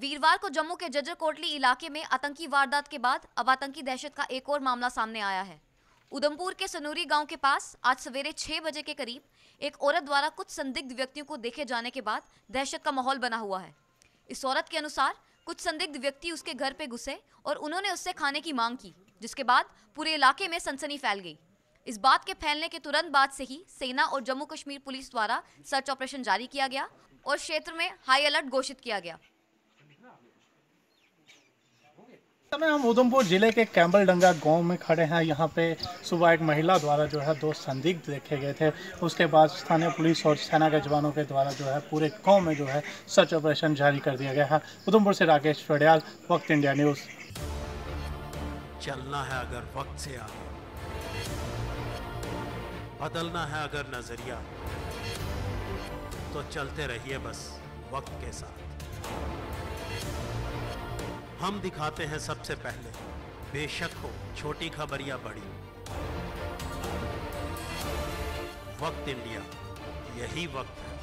वीरवार को जम्मू के जज्जर कोटली इलाके में आतंकी वारदात के बाद अब आतंकी दहशत का एक और मामला सामने आया है। उधमपुर के सनूरी गांव के पास आज सवेरे 6 बजे के करीब एक औरत द्वारा कुछ संदिग्ध व्यक्तियों को देखे जाने के बाद दहशत का माहौल बना हुआ है। इस औरत के अनुसार कुछ संदिग्ध व्यक्ति उसके घर पे घुसे और उन्होंने उससे खाने की मांग की, जिसके बाद पूरे इलाके में सनसनी फैल गई। इस बात के फैलने के तुरंत बाद से ही सेना और जम्मू कश्मीर पुलिस द्वारा सर्च ऑपरेशन जारी किया गया और क्षेत्र में हाई अलर्ट घोषित किया गया। समय हम उधमपुर जिले के कैम्बलडंगा गांव में खड़े हैं। यहाँ पे सुबह एक महिला द्वारा जो है 2 संदिग्ध देखे गए थे। उसके बाद स्थानीय पुलिस और सेना के जवानों के द्वारा जो है पूरे गांव में जो है सर्च ऑपरेशन जारी कर दिया गया है। उधमपुर से राकेश फड़ियाल, वक्त इंडिया न्यूज़। चलना है अगर वक्त से आगे, बदलना है अगर नजरिया, तो चलते रहिए बस वक्त के साथ। हम दिखाते हैं सबसे पहले, बेशक हो छोटी खबर या बड़ी। वक्त इंडिया, यही वक्त है।